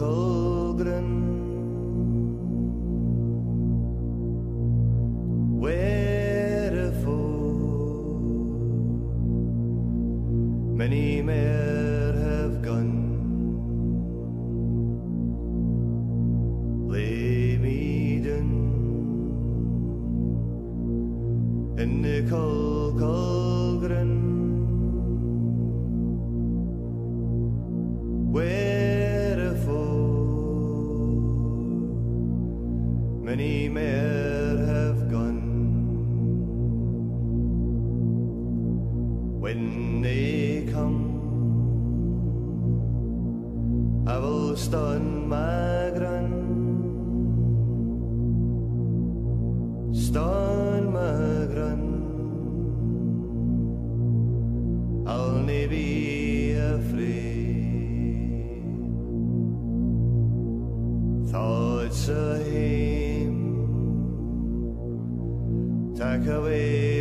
Colgren, wherefore many more have gone. Lay me down in the Colgren, many more have gone. When they come, I will stand my ground, stand my ground. I'll never be afraid. Thoughts of him take away